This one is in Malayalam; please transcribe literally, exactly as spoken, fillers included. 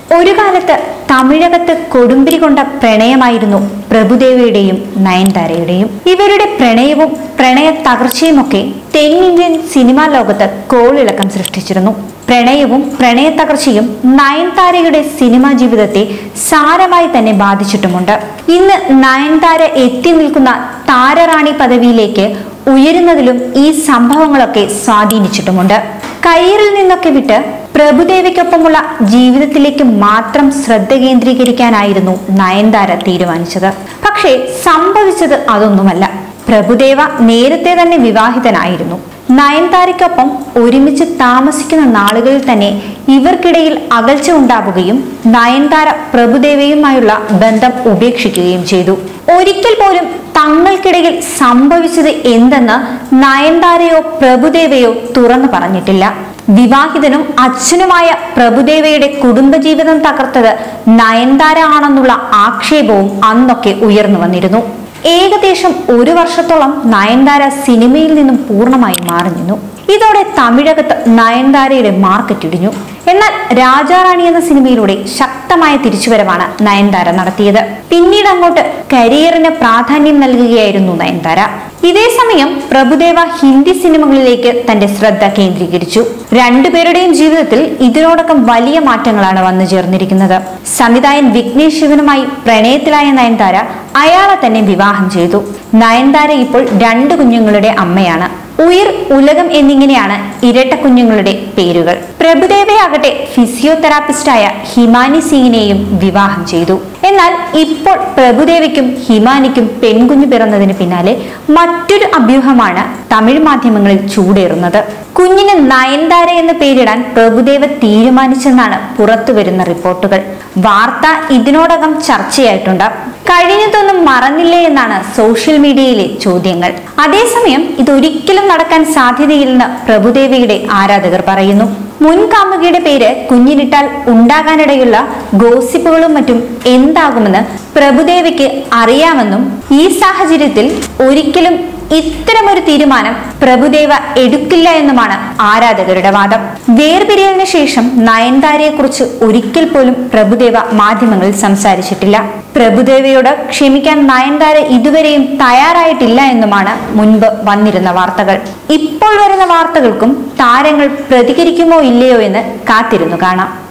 ഒരു കാലത്ത് തമിഴകത്ത് കൊടുമ്പിരി കൊണ്ട പ്രണയമായിരുന്നു പ്രഭുദേവയുടെയും നയൻതാരയുടെയും. ഇവരുടെ പ്രണയവും പ്രണയ തകർച്ചയുമൊക്കെ തെന്നിന്ത്യൻ സിനിമാ ലോകത്ത് കോളിളക്കം സൃഷ്ടിച്ചിരുന്നു. പ്രണയവും പ്രണയ തകർച്ചയും നയൻതാരയുടെ സിനിമാ ജീവിതത്തെ സാരമായി തന്നെ ബാധിച്ചിട്ടുമുണ്ട്. ഇന്ന് നയൻതാര എത്തി നിൽക്കുന്ന താരറാണി പദവിയിലേക്ക് ഉയരുന്നതിലും ഈ സംഭവങ്ങളൊക്കെ സ്വാധീനിച്ചിട്ടുമുണ്ട്. കരിയറിൽ നിന്നൊക്കെ വിട്ട് പ്രഭുദേവയ്ക്കൊപ്പമുള്ള ജീവിതത്തിലേക്ക് മാത്രം ശ്രദ്ധ കേന്ദ്രീകരിക്കാനായിരുന്നു നയൻതാര തീരുമാനിച്ചത്. പക്ഷേ സംഭവിച്ചത് അതൊന്നുമല്ല. പ്രഭുദേവ നേരത്തെ തന്നെ വിവാഹിതനായിരുന്നു. നയൻതാരയ്ക്കൊപ്പം ഒരുമിച്ച് താമസിക്കുന്ന നാളുകളിൽ തന്നെ ഇവർക്കിടയിൽ അകൽച്ച ഉണ്ടാവുകയും നയൻതാര പ്രഭുദേവയുമായുള്ള ബന്ധം ഉപേക്ഷിക്കുകയും ചെയ്തു. ഒരിക്കൽ പോലും തങ്ങൾക്കിടയിൽ സംഭവിച്ചത് എന്തെന്ന് നയൻതാരയോ പ്രഭുദേവയോ തുറന്നു പറഞ്ഞിട്ടില്ല. വിവാഹിതനും അച്ഛനുമായ പ്രഭുദേവയുടെ കുടുംബജീവിതം തകർത്തത് നയൻതാര ആണെന്നുള്ള ആക്ഷേപവും അന്നൊക്കെ ഉയർന്നു വന്നിരുന്നു. ഏകദേശം ഒരു വർഷത്തോളം നയൻതാര സിനിമയിൽ നിന്നും പൂർണ്ണമായി മാറി നിന്നു. ഇതോടെ തമിഴകത്ത് നയൻതാരയുടെ മാർക്കറ്റ് ഇടിഞ്ഞു. എന്നാൽ രാജാറാണി എന്ന സിനിമയിലൂടെ ശക്തമായ തിരിച്ചുവരവാണ് നയൻതാര നടത്തിയത്. പിന്നീട് അങ്ങോട്ട് കരിയറിന് പ്രാധാന്യം നൽകുകയായിരുന്നു നയൻതാര. ഇതേ സമയം പ്രഭുദേവ ഹിന്ദി സിനിമകളിലേക്ക് തന്റെ ശ്രദ്ധ കേന്ദ്രീകരിച്ചു. രണ്ടുപേരുടെയും ജീവിതത്തിൽ ഇതിനോടകം വലിയ മാറ്റങ്ങളാണ് വന്നു ചേർന്നിരിക്കുന്നത്. സംവിധായകൻ വിഘ്നേഷ് ശിവനുമായി പ്രണയത്തിലായ നയൻതാര അയാളെ തന്നെ വിവാഹം ചെയ്തു. നയൻതാര ഇപ്പോൾ രണ്ട് കുഞ്ഞുങ്ങളുടെ അമ്മയാണ്. ഉയിർ, ഉലകം എന്നിങ്ങനെയാണ് ഇരട്ട കുഞ്ഞുങ്ങളുടെ പേരുകൾ. പ്രഭുദേവയാകട്ടെ ഫിസിയോതെറാപ്പിസ്റ്റായ ഹിമാനി സിംഗിനെയും വിവാഹം ചെയ്തു. എന്നാൽ ഇപ്പോൾ പ്രഭുദേവയ്ക്കും ഹിമാനിക്കും പെൺകുഞ്ഞു പിറന്നതിന് പിന്നാലെ മറ്റൊരു അഭ്യൂഹമാണ് തമിഴ് മാധ്യമങ്ങളിൽ ചൂടേറുന്നത്. കുഞ്ഞിന് നയൻതാര എന്ന് പേരിടാൻ പ്രഭുദേവ തീരുമാനിച്ചെന്നാണ് പുറത്തുവരുന്ന റിപ്പോർട്ടുകൾ. വാർത്ത ഇതിനോടകം ചർച്ചയായിട്ടുണ്ട്. കഴിഞ്ഞതൊന്നും മറന്നില്ലേ എന്നാണ് സോഷ്യൽ മീഡിയയിലെ ചോദ്യങ്ങൾ. അതേസമയം ഇതൊരിക്കലും നടക്കാൻ സാധ്യതയില്ലെന്ന് പ്രഭുദേവയുടെ ആരാധകർ പറയുന്നു. മുൻ കാമുകിയുടെ പേര് കുഞ്ഞിനിട്ടാൽ ഉണ്ടാകാനിടയുള്ള ഗോസിപ്പുകളും മറ്റും എന്താകുമെന്ന് പ്രഭുദേവയ്ക്ക് അറിയാമെന്നും ഈ സാഹചര്യത്തിൽ ഒരിക്കലും ഇത്തരമൊരു തീരുമാനം പ്രഭുദേവ എടുക്കില്ല എന്നുമാണ് ആരാധകരുടെ വാദം. വേർപിരിയലിന് ശേഷം നയൻതാരയെ കുറിച്ച് ഒരിക്കൽ പോലും പ്രഭുദേവ മാധ്യമങ്ങളിൽ സംസാരിച്ചിട്ടില്ല. പ്രഭുദേവയോട് ക്ഷമിക്കാൻ നയൻതാര ഇതുവരെയും തയ്യാറായിട്ടില്ല എന്നുമാണ് മുൻപ് വന്നിരുന്ന വാർത്തകൾ. ഇപ്പോൾ വരുന്ന വാർത്തകൾക്കും താരങ്ങൾ പ്രതികരിക്കുമോ ഇല്ലയോ എന്ന് കാത്തിരുന്നു കാണാം.